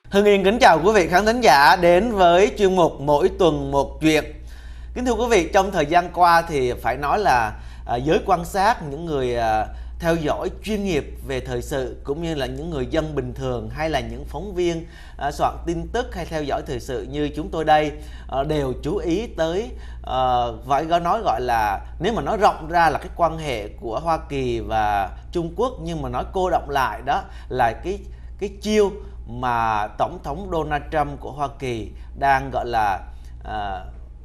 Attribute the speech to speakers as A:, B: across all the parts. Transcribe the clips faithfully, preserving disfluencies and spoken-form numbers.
A: Hưng Yên kính chào quý vị khán thính giả đến với chuyên mục Mỗi tuần một chuyện. Kính thưa quý vị, trong thời gian qua thì phải nói là à, giới quan sát, những người à, theo dõi chuyên nghiệp về thời sự cũng như là những người dân bình thường hay là những phóng viên à, soạn tin tức hay theo dõi thời sự như chúng tôi đây à, đều chú ý tới à, phải nói gọi là nếu mà nói rộng ra là cái quan hệ của Hoa Kỳ và Trung Quốc, nhưng mà nói cô đọng lại đó là cái cái chiêu mà Tổng thống Donald Trump của Hoa Kỳ đang gọi là à,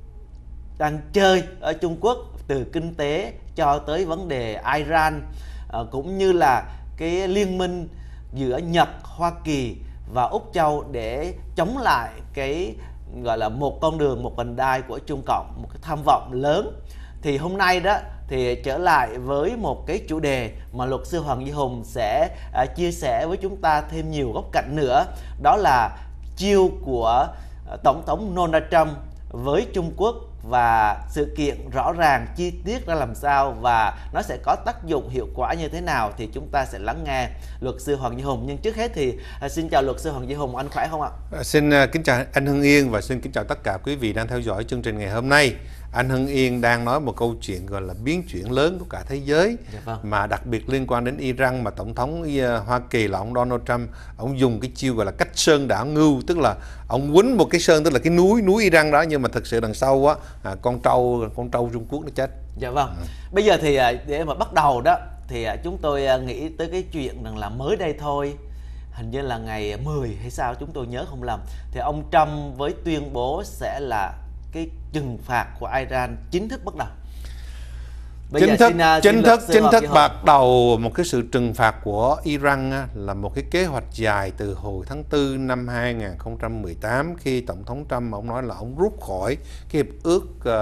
A: đang chơi ở Trung Quốc, từ kinh tế cho tới vấn đề Iran, à, cũng như là cái liên minh giữa Nhật, Hoa Kỳ và Úc Châu để chống lại cái gọi là một con đường, một vành đai của Trung Cộng, một cái tham vọng lớn. Thì hôm nay đó thì trở lại với một cái chủ đề mà luật sư Hoàng Duy Hùng sẽ à, chia sẻ với chúng ta thêm nhiều góc cạnh nữa, đó là chiêu của à, Tổng thống Donald Trump với Trung Quốc và sự kiện rõ ràng chi tiết ra làm sao và nó sẽ có tác dụng hiệu quả như thế nào thì chúng ta sẽ lắng nghe luật sư Hoàng Duy Hùng. Nhưng trước hết thì à, xin chào luật sư Hoàng Duy Hùng, anh khỏe không ạ?
B: À, xin uh, kính chào anh Hưng Yên và xin kính chào tất cả quý vị đang theo dõi chương trình ngày hôm nay. Anh Hưng Yên đang nói một câu chuyện gọi là biến chuyển lớn của cả thế giới,
A: dạ vâng.
B: mà đặc biệt liên quan đến Iran, mà Tổng thống uh, Hoa Kỳ là ông Donald Trump, ông dùng cái chiêu gọi là cách sơn đảo ngưu, tức là ông quýnh một cái sơn, tức là cái núi núi Iran đó, nhưng mà thực sự đằng sau á à, con trâu con trâu Trung Quốc nó chết.
A: Dạ vâng. Ừ. Bây giờ thì để mà bắt đầu đó thì chúng tôi nghĩ tới cái chuyện rằng là mới đây thôi, hình như là ngày mười hay sao chúng tôi nhớ không lầm, thì ông Trump với tuyên bố sẽ là cái trừng phạt của Iran chính thức bắt đầu.
B: Bây chính thức, xin, chính thức, chính thức bắt đầu một cái sự trừng phạt của Iran á, là một cái kế hoạch dài từ hồi tháng tư năm hai nghìn không trăm mười tám, khi Tổng thống Trump ông nói là ông rút khỏi cái hiệp ước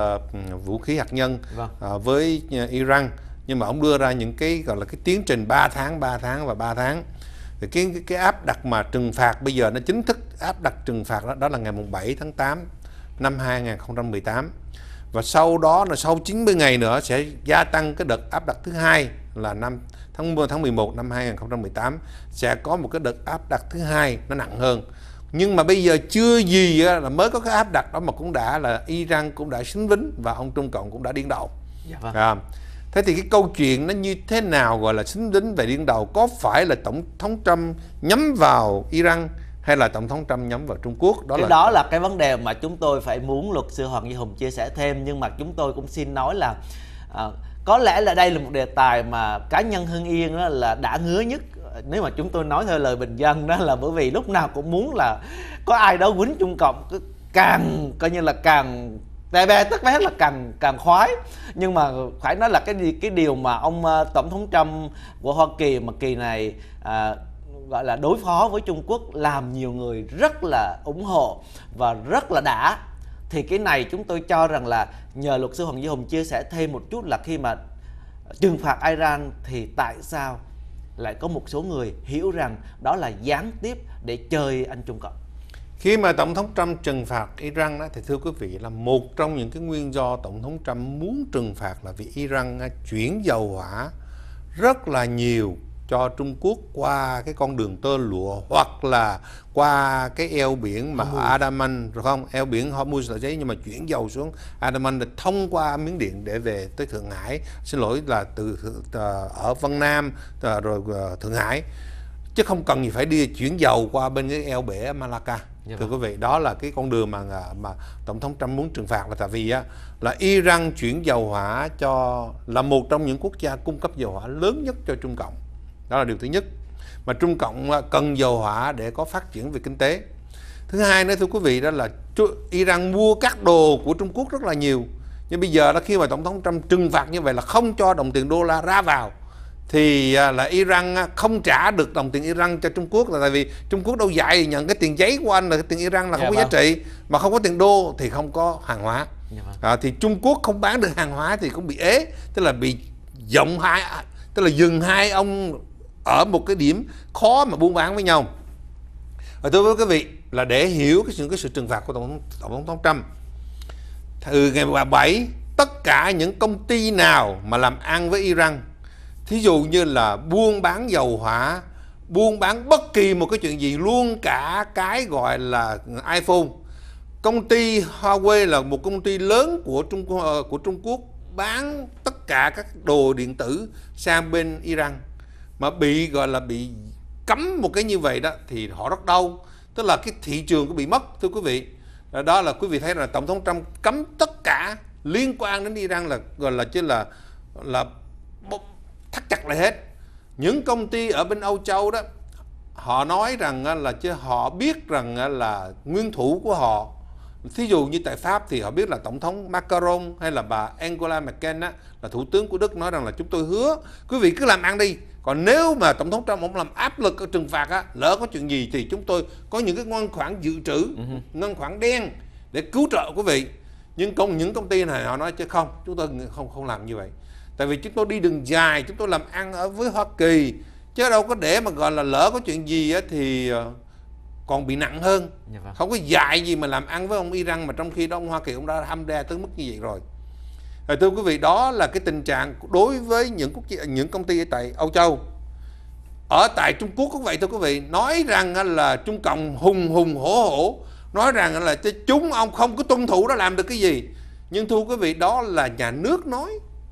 B: uh, vũ khí hạt nhân vâng. uh, với uh, Iran, nhưng mà ông đưa ra những cái gọi là cái tiến trình ba tháng, ba tháng và ba tháng. Thì cái, cái cái áp đặt mà trừng phạt bây giờ nó chính thức áp đặt trừng phạt đó, đó là ngày bảy tháng tám năm hai nghìn không trăm mười tám. Và sau đó là sau chín mươi ngày nữa sẽ gia tăng cái đợt áp đặt thứ hai là năm tháng tháng mười một năm hai nghìn không trăm mười tám, sẽ có một cái đợt áp đặt thứ hai nó nặng hơn. Nhưng mà bây giờ chưa gì là mới có cái áp đặt đó mà cũng đã là Iran cũng đã xính vính và ông Trung Cộng cũng đã điên đầu.
A: Dạ vâng.
B: À, thế thì cái câu chuyện nó như thế nào gọi là xính vính về điên đầu? Có phải là Tổng thống Trump nhắm vào Iran hay là Tổng thống Trump nhắm vào Trung Quốc?
A: Đó cái là... đó là cái vấn đề mà chúng tôi phải muốn luật sư Hoàng Duy Hùng chia sẻ thêm. Nhưng mà chúng tôi cũng xin nói là à, có lẽ là đây là một đề tài mà cá nhân Hưng Yên đó là đã ngứa nhất. Nếu mà chúng tôi nói theo lời bình dân đó là bởi vì lúc nào cũng muốn là có ai đó quýnh Trung Cộng, càng coi như là càng tè bè tất bé là càng càng khoái. Nhưng mà phải nói là cái cái điều mà ông Tổng thống Trump của Hoa Kỳ mà kỳ này à, gọi là đối phó với Trung Quốc làm nhiều người rất là ủng hộ và rất là đã. Thì cái này chúng tôi cho rằng là nhờ luật sư Hoàng Duy Hùng chia sẻ thêm một chút là khi mà trừng phạt Iran thì tại sao lại có một số người hiểu rằng đó là gián tiếp để chơi anh Trung Cộng.
B: Khi mà Tổng thống Trump trừng phạt Iran đó, thì thưa quý vị, là một trong những cái nguyên do Tổng thống Trump muốn trừng phạt là vì Iran chuyển dầu hỏa rất là nhiều cho Trung Quốc qua cái con đường tơ lụa hoặc là qua cái eo biển mà Andaman, rồi không, eo biển Hormuz là giấy, nhưng mà chuyển dầu xuống Andaman để thông qua Miến Điện để về tới Thượng Hải, xin lỗi là từ ở Vân Nam rồi Thượng Hải, chứ không cần gì phải đi chuyển dầu qua bên cái eo bể Malacca. Dạ thưa vâng. quý vị, đó là cái con đường mà mà Tổng thống Trump muốn trừng phạt, là tại vì á, là Iran chuyển dầu hỏa cho là một trong những quốc gia cung cấp dầu hỏa lớn nhất cho Trung Cộng. Đó là điều thứ nhất, mà Trung Cộng cần dầu hỏa để có phát triển về kinh tế. Thứ hai nữa thưa quý vị, đó là Iran mua các đồ của Trung Quốc rất là nhiều. Nhưng bây giờ đó, khi mà Tổng thống Trump trừng phạt như vậy là không cho đồng tiền đô la ra vào, thì là Iran không trả được đồng tiền Iran cho Trung Quốc, là tại vì Trung Quốc đâu dạy nhận cái tiền giấy của anh là cái tiền Iran là không dạ có vâng. giá trị, mà không có tiền đô thì không có hàng hóa. Dạ vâng. à, thì Trung Quốc không bán được hàng hóa thì cũng bị ế, tức là bị giọng hai, tức là dừng hai ông ở một cái điểm khó mà buôn bán với nhau. Và tôi với quý vị là để hiểu cái sự, cái sự trừng phạt của Tổng, Tổng thống Trump, từ ngày bảy, tất cả những công ty nào mà làm ăn với Iran, thí dụ như là buôn bán dầu hỏa, buôn bán bất kỳ một cái chuyện gì, luôn cả cái gọi là iPhone. Công ty Huawei là một công ty lớn của Trung của Trung Quốc, bán tất cả các đồ điện tử sang bên Iran, mà bị gọi là bị cấm một cái như vậy đó thì họ rất đau, tức là cái thị trường có bị mất, thưa quý vị. Đó là quý vị thấy là tổng thống Trump cấm tất cả liên quan đến Iran là gọi là chứ là là thắt chặt lại hết. Những công ty ở bên Âu Châu đó, họ nói rằng là chứ họ biết rằng là nguyên thủ của họ, thí dụ như tại Pháp thì họ biết là tổng thống Macron hay là bà Angela Merkel á, là thủ tướng của Đức, nói rằng là chúng tôi hứa quý vị cứ làm ăn đi, còn nếu mà tổng thống Trump ông làm áp lực ở trừng phạt á, lỡ có chuyện gì thì chúng tôi có những cái ngân khoản dự trữ, uh-huh. ngân khoản đen để cứu trợ quý vị. Nhưng công những công ty này họ nói chứ không, chúng tôi không không làm như vậy, tại vì chúng tôi đi đường dài, chúng tôi làm ăn ở với Hoa Kỳ, chứ đâu có để mà gọi là lỡ có chuyện gì á thì còn bị nặng hơn. Dạ vâng. Không có dạy gì mà làm ăn với ông Iran, mà trong khi đó ông Hoa Kỳ ông đã hăm đe tới mức như vậy rồi. Rồi thưa quý vị, đó là cái tình trạng đối với những quốc những công ty ở tại Âu Châu. Ở tại Trung Quốc cũng vậy thưa quý vị, nói rằng là Trung Cộng hùng hùng hổ hổ, nói rằng là chúng ông không có tuân thủ đó làm được cái gì. Nhưng thưa quý vị, đó là nhà nước nói,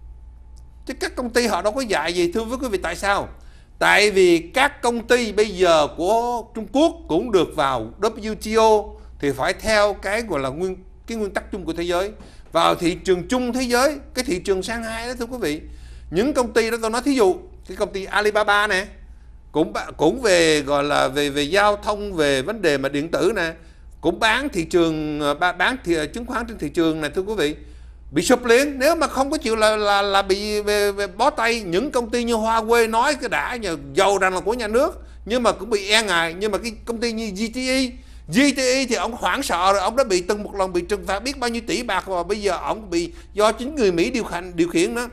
B: chứ các công ty họ đâu có dạy gì. Thưa với quý vị, tại sao? Tại vì các công ty bây giờ của Trung Quốc cũng được vào W T O thì phải theo cái gọi là nguyên cái nguyên tắc chung của thế giới, vào thị trường chung thế giới, cái thị trường Shanghai đó thưa quý vị. Những công ty đó tôi nói thí dụ cái công ty Alibaba nè, cũng cũng về gọi là về về giao thông, về vấn đề mà điện tử nè, cũng bán thị trường bán thị, chứng khoán trên thị trường này thưa quý vị, bị sụp liền nếu mà không có chịu là là là bị về, về bó tay. Những công ty như Huawei nói cái đã nhờ giàu rằng là của nhà nước nhưng mà cũng bị e ngại. Nhưng mà cái công ty như G T E G T E thì ông hoảng sợ rồi, ông đã bị từng một lần bị trừng phạt biết bao nhiêu tỷ bạc, và bây giờ ông bị do chính người Mỹ điều khiển điều khiển đó.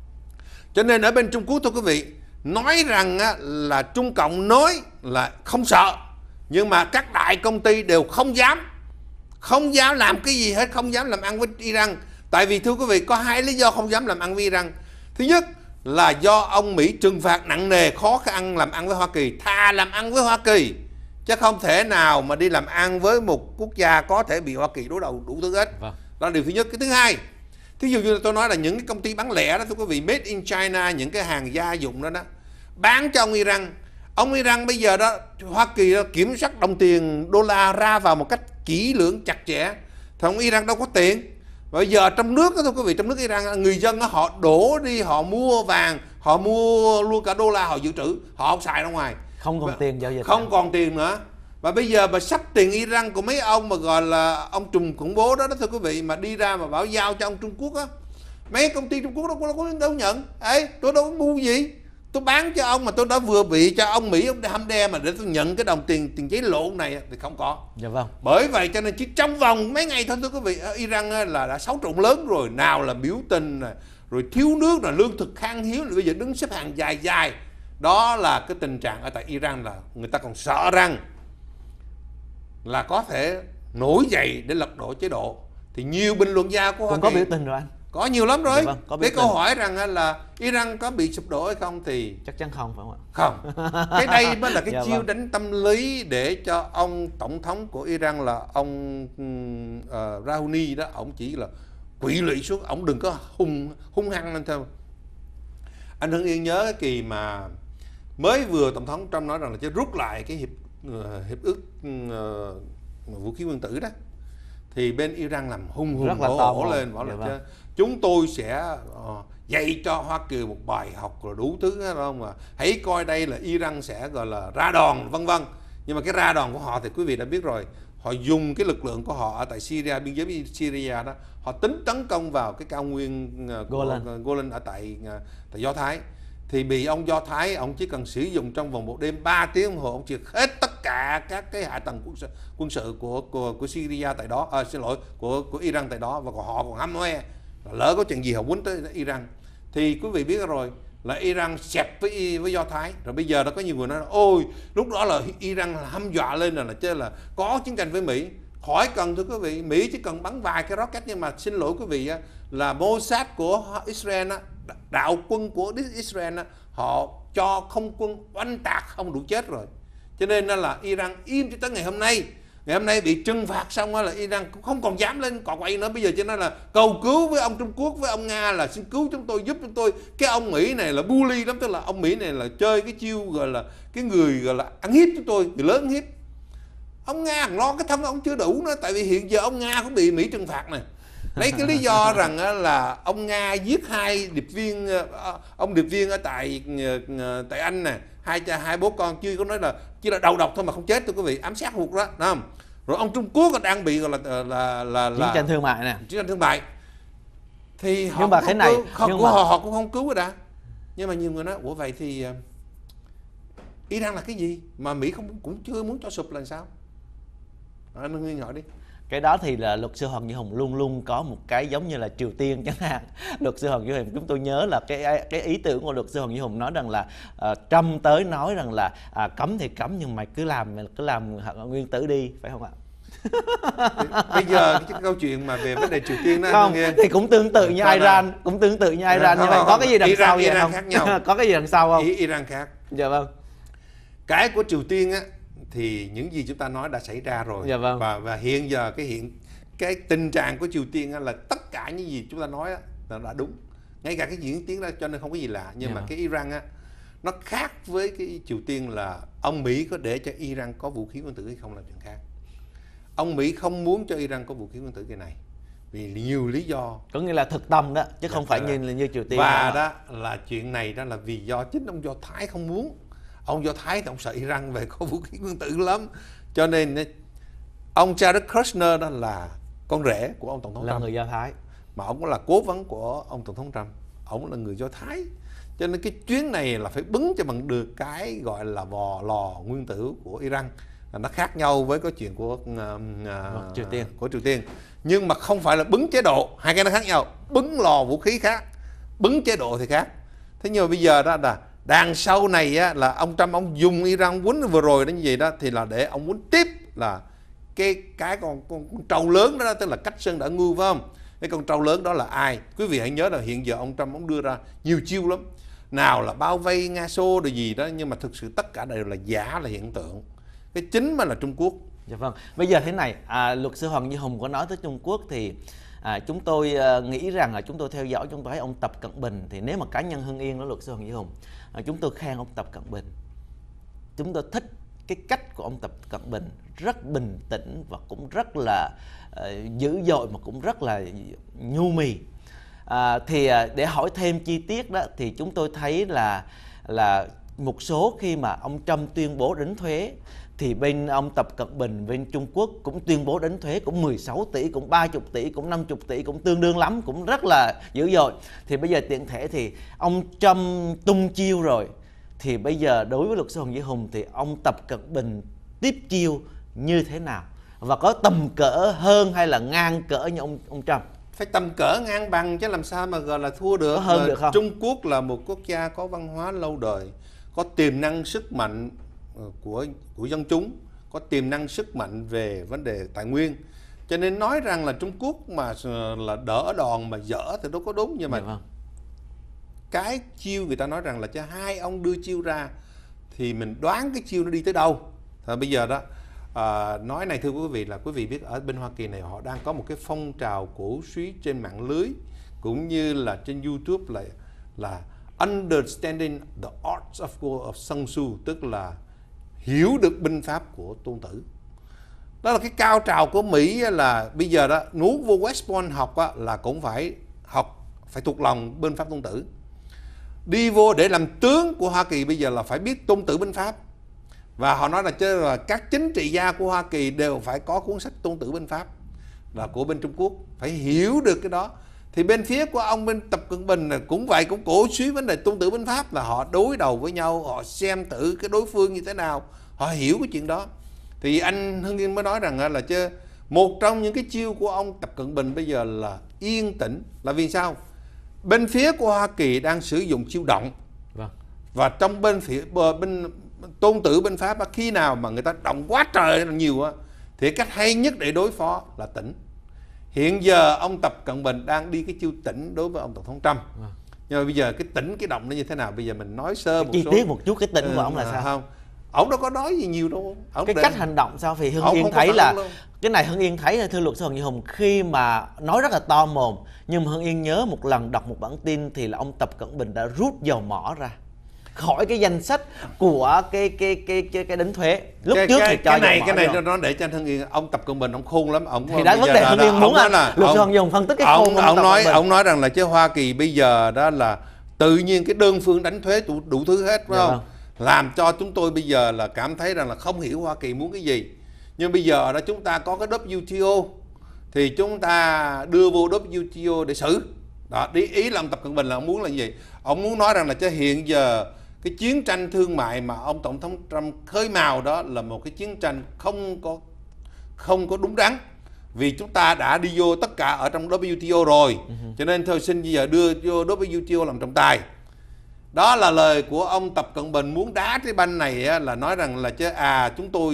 B: Cho nên ở bên Trung Quốc thưa quý vị, nói rằng á, là Trung Cộng nói là không sợ, nhưng mà các đại công ty đều không dám không dám làm cái gì hết, không dám làm ăn với Iran. Tại vì thưa quý vị, có hai lý do không dám làm ăn với Iran. Thứ nhất là do ông Mỹ trừng phạt nặng nề, khó khăn làm ăn với Hoa Kỳ, thà làm ăn với Hoa Kỳ, chứ không thể nào mà đi làm ăn với một quốc gia có thể bị Hoa Kỳ đối đầu đủ thứ hết. Vâng. Đó là điều thứ nhất. Cái thứ hai, thí dụ như là tôi nói là những cái công ty bán lẻ đó thưa quý vị, made in China, những cái hàng gia dụng đó đó, bán cho ông Iran. Ông Iran bây giờ đó, Hoa Kỳ đó, kiểm soát đồng tiền đô la ra vào một cách kỹ lưỡng chặt chẽ, thì ông Iran đâu có tiền. Bây giờ trong nước đó thưa quý vị, trong nước Iran, người dân đó, họ đổ đi, họ mua vàng, họ mua luôn cả đô la, họ dự trữ, họ không xài ra ngoài,
A: không còn và, tiền giao dịch,
B: không nào. còn tiền nữa. Và bây giờ mà sắp tiền Iran của mấy ông mà gọi là ông trùm khủng bố đó, đó thưa quý vị, mà đi ra mà bảo giao cho ông Trung Quốc á, mấy công ty Trung Quốc đâu có đâu, đâu nhận. Ê, tôi đâu có mua gì, tôi bán cho ông mà tôi đã vừa bị cho ông Mỹ ông hăm đe mà để tôi nhận cái đồng tiền tiền giấy lộn này thì không có.
A: Dạ vâng.
B: Bởi vậy cho nên chỉ trong vòng mấy ngày thôi thưa quý vị, ở Iran là đã xáo trộn lớn rồi, nào là biểu tình này, rồi thiếu nước, là lương thực khan hiếm, rồi bây giờ đứng xếp hàng dài dài. Đó là cái tình trạng ở tại Iran, là người ta còn sợ rằng là có thể nổi dậy để lật đổ chế độ. Thì nhiều bình luận gia của Hoa Kỳ
A: có biểu tình rồi anh,
B: có nhiều lắm rồi.
A: Dạ vâng,
B: cái câu hỏi rằng là Iran có bị sụp đổ hay không thì
A: chắc chắn không, phải không ạ?
B: Không. Cái đây mới là cái
A: dạ
B: chiêu
A: vâng.
B: đánh tâm lý để cho ông tổng thống của Iran là ông uh, Rouhani đó, ông chỉ là quỵ lụy xuống, ông đừng có hung hung hăng lên thôi. Anh Hưng Yên nhớ cái kỳ mà mới vừa tổng thống Trump nói rằng là sẽ rút lại cái hiệp uh, hiệp ước uh, vũ khí nguyên tử đó, thì bên Iran làm hung hùng hổ hổ lên, bảo là dạ vâng. chúng tôi sẽ uh, dạy cho Hoa Kỳ một bài học rồi đủ thứ hết không, mà hãy coi đây là Iran sẽ gọi là ra đòn vân vân. Nhưng mà cái ra đòn của họ thì quý vị đã biết rồi, họ dùng cái lực lượng của họ ở tại Syria, biên giới với Syria đó, họ tính tấn công vào cái cao nguyên uh, của Golan. Golan ở tại, uh, tại Do Thái, thì bị ông Do Thái, ông chỉ cần sử dụng trong vòng một đêm ba tiếng đồng hồ, ông triệt hết tất cả các cái hạ tầng quân sự, quân sự của, của của Syria tại đó, à, xin lỗi của của Iran tại đó, và còn họ còn hăm hoe lỡ có chuyện gì họ quýnh tới Iran. Thì quý vị biết rồi là Iran xẹp với với Do Thái, rồi bây giờ đã có nhiều người nói ôi lúc đó là Iran là hăm dọa lên là, là chứ là có chiến tranh với Mỹ. Khỏi cần thưa quý vị, Mỹ chỉ cần bắn vài cái rocket, nhưng mà xin lỗi quý vị là Mossad của Israel, đạo quân của Israel, họ cho không quân oanh tạc không đủ chết rồi. Cho nên là Iran im cho tới ngày hôm nay. Ngày hôm nay bị trừng phạt xong là Iran cũng không còn dám lên cọ quậy nữa. Bây giờ cho nên là cầu cứu với ông Trung Quốc, với ông Nga là xin cứu chúng tôi, giúp chúng tôi. Cái ông Mỹ này là bully lắm, tức là ông Mỹ này là chơi cái chiêu gọi là cái người gọi là ăn hiếp chúng tôi, người lớn ăn hiếp. Ông Nga lo cái thân ông chưa đủ nữa, tại vì hiện giờ ông Nga cũng bị Mỹ trừng phạt này. Lấy cái lý do rằng là ông Nga giết hai điệp viên, ông điệp viên ở tại tại Anh nè, hai cha hai bố con chưa có nói là chỉ là đầu độc thôi mà không chết, thưa quý vị, ám sát hụt đó, đúng không? Rồi ông Trung Quốc đang bị gọi là là là, là
A: chiến tranh thương mại nè,
B: chiến tranh thương mại. Thì họ
A: nhưng mà cái này
B: cứu, họ,
A: nhưng
B: của
A: mà...
B: họ họ cũng không cứu rồi đã. Nhưng mà nhiều người nói ủa vậy thì Iran là cái gì mà Mỹ không cũng chưa muốn cho sụp là sao? Anh Nguyên hỏi đi.
A: Cái đó thì là luật sư Hoàng Duy Hùng luôn luôn có một cái giống như là Triều Tiên chẳng hạn. Luật sư Hoàng Duy Hùng, chúng tôi nhớ là cái cái ý tưởng của luật sư Hoàng Duy Hùng nói rằng là uh, Trump tới nói rằng là uh, cấm thì cấm nhưng mày cứ làm cứ làm nguyên tử đi, phải không ạ?
B: Bây giờ cái câu chuyện mà về vấn đề Triều Tiên đó
A: không, nghe... thì cũng tương tự như Iran, cũng tương tự như Iran, nhưng mà có cái gì đằng
B: Iran,
A: sau vậy
B: Iran
A: không?
B: Khác nhau.
A: Có cái gì đằng sau không?
B: Ý, Iran khác.
A: Dạ vâng.
B: Cái của Triều Tiên á thì những gì chúng ta nói đã xảy ra rồi.
A: Dạ vâng.
B: Và và hiện giờ cái hiện cái tình trạng của Triều Tiên á, là tất cả những gì chúng ta nói á, là đã đúng. Ngay cả cái diễn tiến đó cho nên không có gì lạ. Nhưng dạ mà vâng. cái Iran á nó khác với cái Triều Tiên là ông Mỹ có để cho Iran có vũ khí nguyên tử hay không là chuyện khác. Ông Mỹ không muốn cho Iran có vũ khí nguyên tử cái này vì nhiều lý do.
A: Có nghĩa là thực tâm đó, chứ không phải như như Triều Tiên.
B: Và đó là chuyện này đó là vì do chính ông Do Thái không muốn. Ông Do Thái thì ông sợ Iran về có vũ khí nguyên tử lắm. Cho nên ông Jared Kushner đó là con rể của ông Tổng thống
A: là
B: Trump.
A: người Do Thái.
B: Mà ông là cố vấn của ông Tổng thống Trump. Ông là người Do Thái. Cho nên cái chuyến này là phải bứng cho bằng được cái gọi là vò lò nguyên tử của Iran. Nó khác nhau với cái chuyện của uh,
A: Triều Tiên.
B: của Triều Tiên. Nhưng mà không phải là bứng chế độ, hai cái nó khác nhau. Bứng lò vũ khí khác, bứng chế độ thì khác. Thế nhưng mà bây giờ đó là đằng sau này á, là ông Trump ông dùng Iran quýnh vừa rồi đó như vậy đó thì là để ông quýnh tiếp là cái cái con, con, con trâu lớn đó, đó tức là cách sơn đã ngu, phải không? Cái con trâu lớn đó là ai? Quý vị hãy nhớ là hiện giờ ông Trump ông đưa ra nhiều chiêu lắm. Nào là bao vây Nga Xô rồi gì đó, nhưng mà thực sự tất cả đều là giả, là hiện tượng. Cái chính mà là Trung Quốc.
A: Dạ vâng. Bây giờ thế này, à, luật sư Hoàng Duy Hùng có nói tới Trung Quốc thì à, chúng tôi à, nghĩ rằng là chúng tôi theo dõi, chúng tôi thấy ông Tập Cận Bình thì nếu mà cá nhân Hưng Yên đó luật sư Hoàng Duy Hùng, à, chúng tôi khen ông Tập Cận Bình. Chúng tôi thích cái cách của ông Tập Cận Bình, rất bình tĩnh và cũng rất là uh, dữ dội mà cũng rất là nhu mì. À, thì à, để hỏi thêm chi tiết đó thì chúng tôi thấy là là một số khi mà ông Trump tuyên bố đánh thuế thì bên ông Tập Cận Bình bên Trung Quốc cũng tuyên bố đánh thuế cũng mười sáu tỷ, cũng ba mươi tỷ, cũng năm mươi tỷ, cũng tương đương lắm, cũng rất là dữ dội. Thì bây giờ tiện thể thì ông Trump tung chiêu rồi thì bây giờ đối với luật sư Hoàng Duy Hùng thì ông Tập Cận Bình tiếp chiêu như thế nào và có tầm cỡ hơn hay là ngang cỡ như ông ông Trump?
B: Phải tầm cỡ ngang bằng chứ làm sao mà gọi là thua được.
A: Có hơn được không?
B: Trung Quốc là một quốc gia có văn hóa lâu đời, có tiềm năng sức mạnh của của dân chúng, có tiềm năng sức mạnh về vấn đề tài nguyên. Cho nên nói rằng là Trung Quốc mà là đỡ đòn mà dở thì đâu có đúng. Nhưng mà
A: dạ vâng.
B: cái chiêu người ta nói rằng là cho hai ông đưa chiêu ra thì mình đoán cái chiêu nó đi tới đâu. Thì bây giờ đó à, nói này thưa quý vị là quý vị biết ở bên Hoa Kỳ này họ đang có một cái phong trào cổ suý trên mạng lưới cũng như là trên YouTube là là understanding the arts of war of Sun Tzu, tức là hiểu được binh pháp của Tôn Tử. Đó là cái cao trào của Mỹ là bây giờ đó nuốt vô West Point học á, là cũng phải học, phải thuộc lòng binh pháp Tôn Tử. Đi vô để làm tướng của Hoa Kỳ bây giờ là phải biết Tôn Tử binh pháp. Và họ nói là, chứ là các chính trị gia của Hoa Kỳ đều phải có cuốn sách Tôn Tử binh pháp, là của bên Trung Quốc, phải hiểu được cái đó. Thì bên phía của ông bên Tập Cận Bình là cũng vậy, cũng cổ suý vấn đề Tôn Tử binh pháp, là họ đối đầu với nhau, họ xem thử cái đối phương như thế nào, họ hiểu cái chuyện đó. Thì anh Hưng Yên mới nói rằng là chứ một trong những cái chiêu của ông Tập Cận Bình bây giờ là yên tĩnh. Là vì sao? Bên phía của Hoa Kỳ đang sử dụng chiêu động.
A: Vâng.
B: Và trong bên phía bên Tôn Tử binh pháp khi nào mà người ta động quá trời là nhiều á, thì cách hay nhất để đối phó là tĩnh. Hiện giờ ông Tập Cận Bình đang đi cái chiêu tĩnh đối với ông Tổng thống Trump.
A: Vâng.
B: Nhưng mà bây giờ cái tỉnh cái động nó như thế nào, bây giờ mình nói sơ một
A: chi
B: số
A: tiết một chút cái tỉnh của ông là sao?
B: Không, ông đâu có nói gì nhiều đâu. Ông
A: cái
B: để...
A: cách hành động sao? Vì Hưng
B: ông
A: Yên thấy là
B: luôn.
A: cái này Hưng Yên thấy thưa luật sư Hoàng Như Hùng, khi mà nói rất là to mồm, nhưng mà Hưng Yên nhớ một lần đọc một bản tin thì là ông Tập Cận Bình đã rút dầu mỏ ra khỏi cái danh sách của cái cái cái cái cái đánh thuế lúc
B: cái,
A: trước
B: cái,
A: thì cho
B: cái này
A: dầu
B: cái
A: mỏ
B: này
A: vô.
B: nó để cho anh Hưng Yên, ông Tập Cận Bình ông khôn lắm, ông
A: thì đó vấn đề Hưng Yên muốn là luật sư Hoàng Như Hùng phân tích cái khôn.
B: Ông, ông nói ông nói rằng là chứ Hoa Kỳ bây giờ đó là tự nhiên cái đơn phương đánh thuế đủ, đủ thứ hết, phải
A: dạ
B: không?
A: vâng.
B: Làm cho chúng tôi bây giờ là cảm thấy rằng là không hiểu Hoa Kỳ muốn cái gì. Nhưng bây giờ đó chúng ta có cái W T O thì chúng ta đưa vô W T O để xử. Đó, ý, ý là ông Tập Cận Bình là ông muốn là gì? Ông muốn nói rằng là chứ hiện giờ cái chiến tranh thương mại mà ông Tổng thống Trump khơi mào đó là một cái chiến tranh không có không có đúng đắn. Vì chúng ta đã đi vô tất cả ở trong W T O rồi. Uh-huh. Cho nên thôi xin bây giờ đưa vô W T O làm trọng tài. Đó là lời của ông Tập Cận Bình muốn đá trái banh này á, là nói rằng là chứ à chúng tôi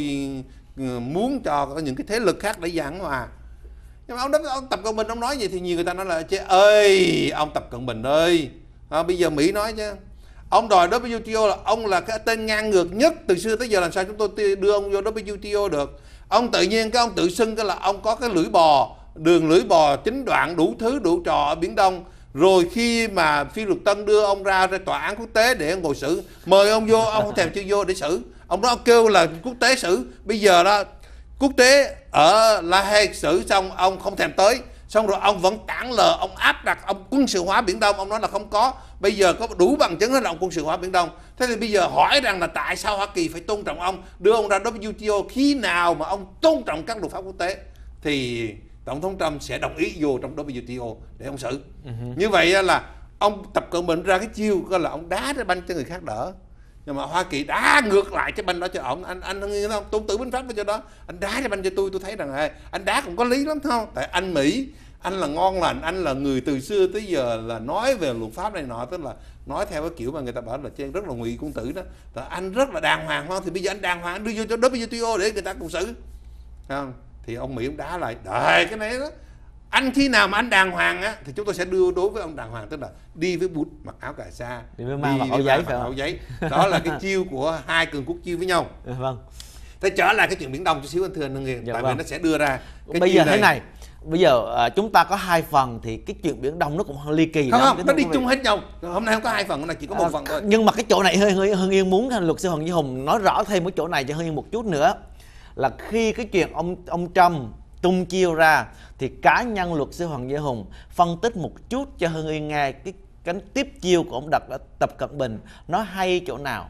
B: muốn cho có những cái thế lực khác để giảng hòa. Nhưng mà ông, ông Tập Cận Bình ông nói vậy thì nhiều người ta nói là chứ ơi ông Tập Cận Bình ơi, à, bây giờ Mỹ nói chứ ông đòi W T O là ông là cái tên ngang ngược nhất từ xưa tới giờ, làm sao chúng tôi đưa ông vô W T O được? Ông tự nhiên cái ông tự xưng cái là ông có cái lưỡi bò, đường lưỡi bò chính đoạn đủ thứ đủ trò ở Biển Đông. Rồi khi mà phi luật Tân đưa ông ra ra tòa án quốc tế để ngồi xử, mời ông vô, ông không thèm chưa vô để xử. Ông đó kêu là quốc tế xử. Bây giờ đó quốc tế ở La Hague xử xong ông không thèm tới, xong rồi ông vẫn tản lờ, ông áp đặt ông quân sự hóa Biển Đông, ông nói là không có. Bây giờ có đủ bằng chứng là ông quân sự hóa Biển Đông. Thế thì bây giờ hỏi rằng là tại sao Hoa Kỳ phải tôn trọng ông, đưa ông ra W T O? Khi nào mà ông tôn trọng các luật pháp quốc tế thì Tổng thống Trump sẽ đồng ý vô trong W T O để ông xử. Uh-huh. Như vậy là ông Tập Cận Bình ra cái chiêu coi là ông đá trái banh cho người khác đỡ. Nhưng mà Hoa Kỳ đá ngược lại cái banh đó cho ông. Anh anh nghe không? Tôn tử binh pháp cho đó. Anh đá trái banh cho tôi, tôi thấy rằng anh đá cũng có lý lắm không? Tại anh Mỹ, anh là ngon lành, anh là người từ xưa tới giờ là nói về luật pháp này nọ, tức là nói theo cái kiểu mà người ta bảo là trên rất là ngụy quân tử đó. Tại anh rất là đàng hoàng không? Thì bây giờ anh đàng hoàng, anh đưa vô cho W T O để người ta cùng xử. Không? Thì ông Mỹ ông đá lại, đợi cái này đó. Anh khi nào mà anh đàng hoàng á thì chúng tôi sẽ đưa đối với ông đàng hoàng, tức là đi với bút, mặc áo cà sa,
A: đi với mang mặc áo giấy, phải
B: áo giấy. Đó là cái chiêu của hai cường quốc chiêu với nhau.
A: Vâng.
B: Thế trở lại cái chuyện Biển Đông chút xíu anh thưa anh Nghiên, dạ, tại vâng. vì nó sẽ đưa ra cái
A: bây giờ
B: này.
A: Thế này, bây giờ uh, chúng ta có hai phần thì cái chuyện Biển Đông nó cũng hơi ly kỳ.
B: Không, không, nó đi chung hết nhau. Hôm nay không có hai phần, hôm nay chỉ có một à, phần thôi.
A: Nhưng mà cái chỗ này hơi hơi Hưng Yên muốn luật sư Hoàng Như Hùng nói rõ thêm cái chỗ này cho Hưng Yên một chút nữa, là khi cái chuyện ông ông Trump tung chiêu ra thì cá nhân luật sư Hoàng Như Hùng phân tích một chút cho Hưng Yên nghe cái cánh tiếp chiêu của ông Tập Tập Cận Bình nó hay chỗ nào,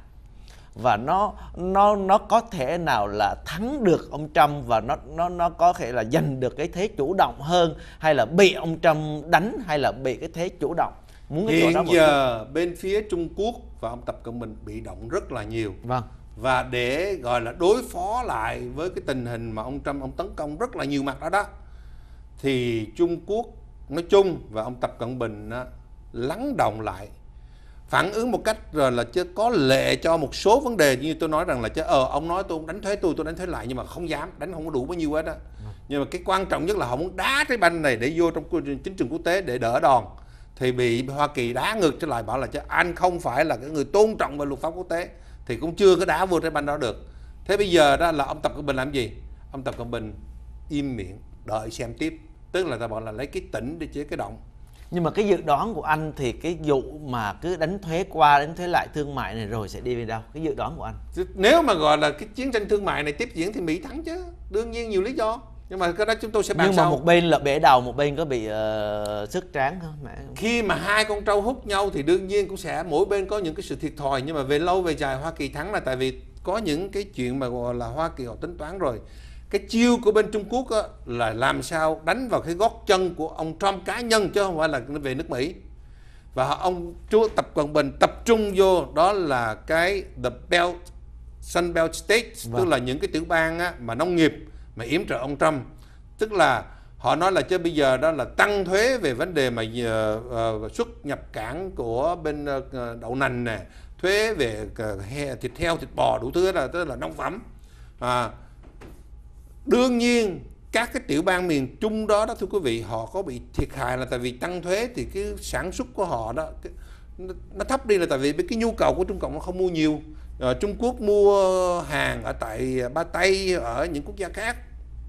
A: và nó nó nó có thể nào là thắng được ông Trump, và nó nó nó có thể là giành được cái thế chủ động hơn, hay là bị ông Trump đánh, hay là bị cái thế chủ động. Muốn cái
B: hiện
A: chỗ đó
B: giờ bên phía Trung Quốc và ông Tập Cận Bình bị động rất là nhiều.
A: Vâng.
B: Và để gọi là đối phó lại với cái tình hình mà ông Trump ông tấn công rất là nhiều mặt đó đó, thì Trung Quốc nói chung và ông Tập Cận Bình á, lắng động lại, phản ứng một cách rồi là chứ có lệ cho một số vấn đề, như tôi nói rằng là chứ ờ ông nói tôi đánh thuế tôi tôi đánh thuế lại, nhưng mà không dám đánh, không có đủ bao nhiêu hết á. Ừ. Nhưng mà cái quan trọng nhất là họ muốn đá cái banh này để vô trong chính trường quốc tế để đỡ đòn, thì bị Hoa Kỳ đá ngược trở lại, bảo là chứ anh không phải là cái người tôn trọng về luật pháp quốc tế, thì cũng chưa có đá vô trái banh đó được. Thế bây giờ đó là ông Tập Cận Bình làm gì? Ông Tập Cận Bình im miệng đợi xem tiếp, tức là ta bảo là lấy cái tĩnh để chế cái động.
A: Nhưng mà cái dự đoán của anh thì cái vụ mà cứ đánh thuế qua đánh thuế lại thương mại này rồi sẽ đi về đâu? Cái dự đoán của anh?
B: Nếu mà gọi là cái chiến tranh thương mại này tiếp diễn thì Mỹ thắng chứ, đương nhiên nhiều lý do. Nhưng mà cái đó chúng tôi sẽ bàn
A: Nhưng
B: sau.
A: mà một bên là bể đầu, một bên có bị uh, sức tráng không? Mẹ.
B: Khi mà hai con trâu hút nhau thì đương nhiên cũng sẽ mỗi bên có những cái sự thiệt thòi, nhưng mà về lâu về dài Hoa Kỳ thắng, là tại vì có những cái chuyện mà gọi là Hoa Kỳ họ tính toán rồi. Cái chiêu của bên Trung Quốc á, là làm sao đánh vào cái gót chân của ông Trump cá nhân, chứ không phải là về nước Mỹ. Và ông chúa Tập Cận Bình tập trung vô đó là cái the Belt, Sun Belt States, vâng. Tức là những cái tiểu bang á, mà nông nghiệp mà yểm trợ ông Trump. Tức là họ nói là chứ bây giờ đó là tăng thuế về vấn đề mà uh, uh, xuất nhập cảng của bên uh, đậu nành nè, thuế về uh, thịt heo, thịt bò, đủ thứ là tức là nông phẩm. À, đương nhiên các cái tiểu bang miền Trung đó đó thưa quý vị, họ có bị thiệt hại là tại vì tăng thuế thì cái sản xuất của họ đó, cái, nó, nó thấp đi là tại vì cái nhu cầu của Trung Cộng nó không mua nhiều. À, Trung Quốc mua hàng ở tại Ba Tây, ở những quốc gia khác.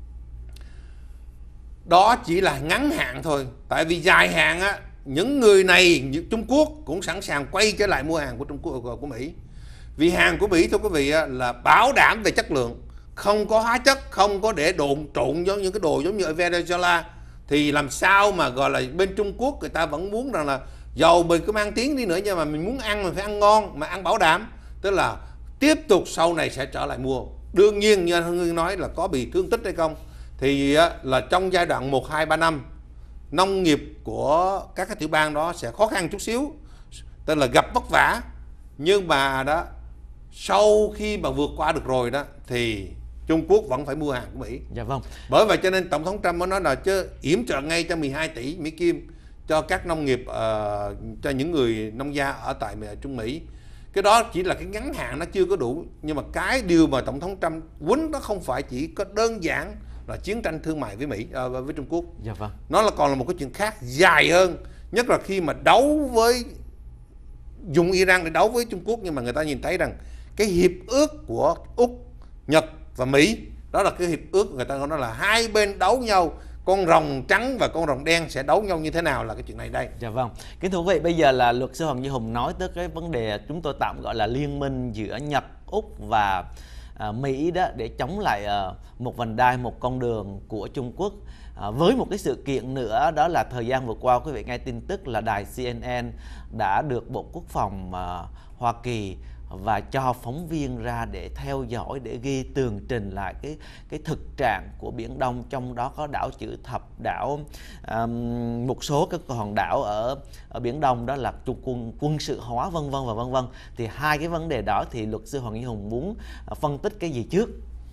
B: Đó chỉ là ngắn hạn thôi. Tại vì dài hạn á, những người này, Trung Quốc cũng sẵn sàng quay trở lại mua hàng của Trung Quốc, của Mỹ. Vì hàng của Mỹ, thưa quý vị, là bảo đảm về chất lượng, không có hóa chất, không có để độn trộn giống những cái đồ giống như ở Venezuela. Thì làm sao mà gọi là bên Trung Quốc người ta vẫn muốn rằng là dầu mình cứ mang tiếng đi nữa, nhưng mà mình muốn ăn mình phải ăn ngon, mà ăn bảo đảm. Tức là tiếp tục sau này sẽ trở lại mua. Đương nhiên như anh Hưng nói là có bị thương tích hay không, thì là trong giai đoạn một, hai, ba năm, nông nghiệp của các cái tiểu bang đó sẽ khó khăn chút xíu, tức là gặp vất vả. Nhưng mà đó, sau khi mà vượt qua được rồi đó, thì Trung Quốc vẫn phải mua hàng của Mỹ.
A: Dạ vâng.
B: Bởi vậy cho nên Tổng thống Trump mới nói là chứ yểm trợ ngay cho mười hai tỷ Mỹ Kim cho các nông nghiệp, uh, cho những người nông gia ở tại Trung Mỹ. Cái đó chỉ là cái ngắn hạn, nó chưa có đủ. Nhưng mà cái điều mà Tổng thống Trump quýnh đó không phải chỉ có đơn giản là chiến tranh thương mại với Mỹ, uh, với Trung Quốc.
A: Dạ vâng.
B: Nó là còn là một cái chuyện khác dài hơn. Nhất là khi mà đấu với, dùng Iran để đấu với Trung Quốc. Nhưng mà người ta nhìn thấy rằng cái hiệp ước của Úc, Nhật và Mỹ, đó là cái hiệp ước người ta nói là hai bên đấu nhau, con rồng trắng và con rồng đen sẽ đấu nhau như thế nào là cái chuyện này đây.
A: Dạ vâng. Kính thưa quý vị, bây giờ là luật sư Hoàng Duy Hùng nói tới cái vấn đề chúng tôi tạm gọi là liên minh giữa Nhật, Úc và à, Mỹ đó, để chống lại à, một vành đai, một con đường của Trung Quốc. À, với một cái sự kiện nữa, đó là thời gian vừa qua quý vị nghe tin tức là đài C N N đã được Bộ Quốc phòng à, Hoa Kỳ và cho phóng viên ra để theo dõi, để ghi tường trình lại cái cái thực trạng của Biển Đông, trong đó có đảo Chữ Thập, đảo um, một số các hòn đảo ở ở Biển Đông đó là quân quân sự hóa, vân vân và vân vân. Thì hai cái vấn đề đó thì luật sư Hoàng Duy Hùng muốn phân tích cái gì trước?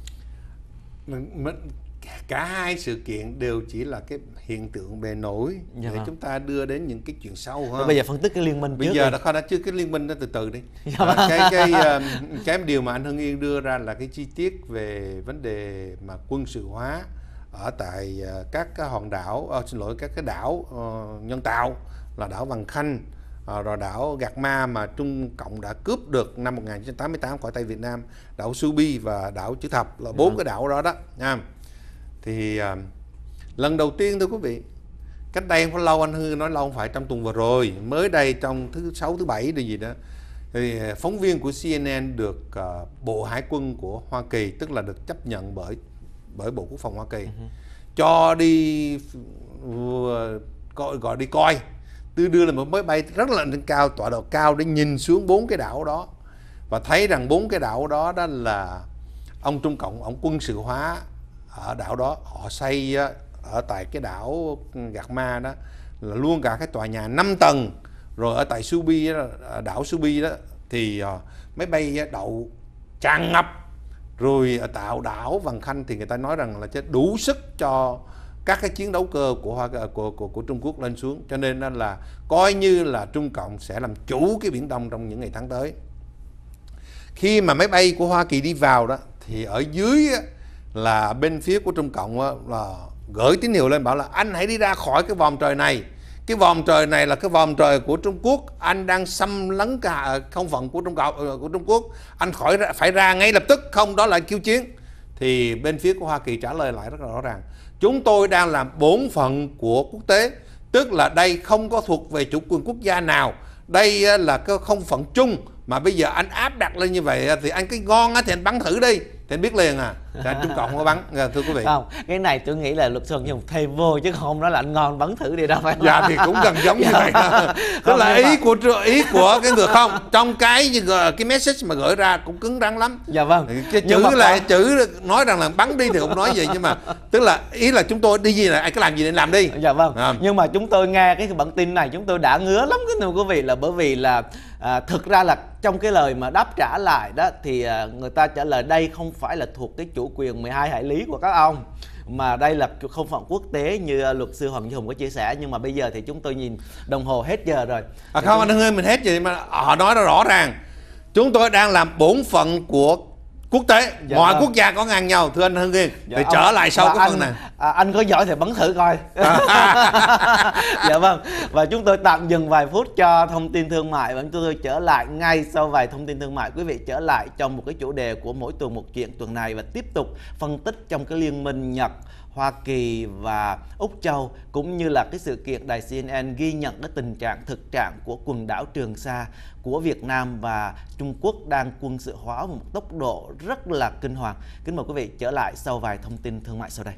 B: Cả hai sự kiện đều chỉ là cái hiện tượng bề nổi, dạ để vâng. chúng ta đưa đến những cái chuyện sâu hơn.
A: Bây giờ phân tích cái liên minh
B: bây
A: trước
B: giờ đã đã chưa cái liên minh đó từ từ đi.
A: Dạ
B: à, cái cái cái điều mà anh Hưng Yên đưa ra là cái chi tiết về vấn đề mà quân sự hóa ở tại các cái hòn đảo, oh, xin lỗi các cái đảo uh, nhân tạo, là đảo Vàng Khanh, uh, rồi đảo Gạc Ma mà Trung Cộng đã cướp được năm một nghìn chín trăm tám mươi tám khỏi tay Việt Nam, đảo Subi và đảo Chữ Thập, là bốn dạ. cái đảo đó đó nha. Thì uh, lần đầu tiên thưa quý vị, cách đây không có lâu, anh Hư nói lâu không phải, trong tuần vừa rồi, mới đây trong thứ sáu, thứ bảy điều gì đó, thì phóng viên của C N N được uh, Bộ Hải quân của Hoa Kỳ, tức là được chấp nhận bởi bởi Bộ Quốc phòng Hoa Kỳ, uh-huh. cho đi uh, gọi, gọi đi coi, đưa đưa là một máy bay rất là lên cao, tọa độ cao để nhìn xuống bốn cái đảo đó, và thấy rằng bốn cái đảo đó đó là ông Trung Cộng, ông quân sự hóa ở đảo đó. Họ xây ở tại cái đảo Gạc Ma đó là luôn cả cái tòa nhà năm tầng. Rồi ở tại Subi đó, đảo Subi đó thì máy bay đậu tràn ngập. Rồi tạo đảo Vàng Khanh thì người ta nói rằng là đủ sức cho các cái chiến đấu cơ của Hoa của, của của Trung Quốc lên xuống. Cho nên là coi như là Trung Cộng sẽ làm chủ cái Biển Đông trong những ngày tháng tới. Khi mà máy bay của Hoa Kỳ đi vào đó thì ở dưới là bên phía của Trung Cộng là gửi tín hiệu lên, bảo là anh hãy đi ra khỏi cái vòm trời này. Cái vòm trời này là cái vòm trời của Trung Quốc, anh đang xâm lấn cả không phận của Trung Cộng của Trung Quốc, anh khỏi ra, phải ra ngay lập tức, không đó là khiêu chiến. Thì bên phía của Hoa Kỳ trả lời lại rất là rõ ràng: chúng tôi đang làm bổn phận của quốc tế, tức là đây không có thuộc về chủ quyền quốc gia nào, đây là cái không phận chung, mà bây giờ anh áp đặt lên như vậy thì anh cái ngon á thì anh bắn thử đi, thì anh biết liền à. Thì anh Trung Cộng có bắn, thưa quý vị.
A: Không, cái này tôi nghĩ là luật sư dùng thêm vô chứ không nói là anh ngon bắn thử đi đâu phải.
B: Dạ thì cũng gần giống như vậy đó. Tức là ý mà... của ý của cái người không trong cái cái message mà gửi ra cũng cứng rắn lắm.
A: Dạ vâng.
B: Cái chữ là có... chữ nói rằng là bắn đi thì không nói gì, nhưng mà tức là ý là chúng tôi đi gì là ai cứ làm gì nên làm đi.
A: Dạ vâng. À. Nhưng mà chúng tôi nghe cái bản tin này chúng tôi đã ngứa lắm cái thưa quý vị, là bởi vì là à, thực ra là trong cái lời mà đáp trả lại đó thì à, người ta trả lời đây không phải là thuộc cái chủ quyền mười hai hải lý của các ông, mà đây là không phận quốc tế như luật sư Hoàng Duy Hùng có chia sẻ. Nhưng mà bây giờ thì chúng tôi nhìn đồng hồ hết giờ rồi.
B: À không, anh ơi, mình hết gì mà họ nói nó rõ ràng. Chúng tôi đang làm bổn phận của quốc tế,
A: Dạ
B: mọi
A: vâng.
B: quốc gia có ngang nhau, thưa anh Hưng Yên.
A: Dạ,
B: Thì
A: ông-
B: trở lại sau
A: và
B: cái
A: anh,
B: phần này.
A: à, anh có giỏi thì bấm thử coi. Dạ vâng. Và chúng tôi tạm dừng vài phút cho thông tin thương mại và chúng tôi trở lại ngay sau vài thông tin thương mại. Quý vị trở lại trong một cái chủ đề của mỗi tuần một chuyện tuần này và tiếp tục phân tích trong cái liên minh Nhật, Hoa Kỳ và Úc Châu, cũng như là cái sự kiện đài xê en en ghi nhận cái tình trạng thực trạng của quần đảo Trường Sa của Việt Nam và Trung Quốc đang quân sự hóa với một tốc độ rất là kinh hoàng. Kính mời quý vị trở lại sau vài thông tin thương mại sau đây.